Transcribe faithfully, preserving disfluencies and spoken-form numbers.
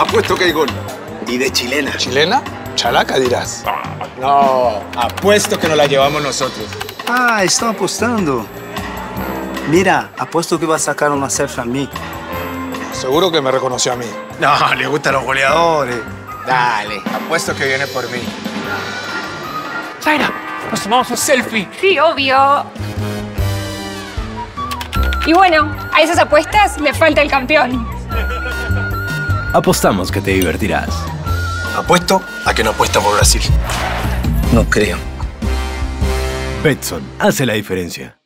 Apuesto que hay gol. Y de chilena. ¿Chilena? Chalaca dirás. No, apuesto que nos la llevamos nosotros. Ah, estão apostando. Mira, apuesto que va a sacar una selfie a mí. Seguro que me reconoció a mí. No, le gustan los goleadores. Dale, apuesto que viene por mí. Zaira, nos tomamos un selfie. Sí, obvio. Y bueno, a esas apuestas le falta el campeón. Apostamos que te divertirás. Apuesto a que no apuesta por Brasil. No creo. Betson hace la diferencia.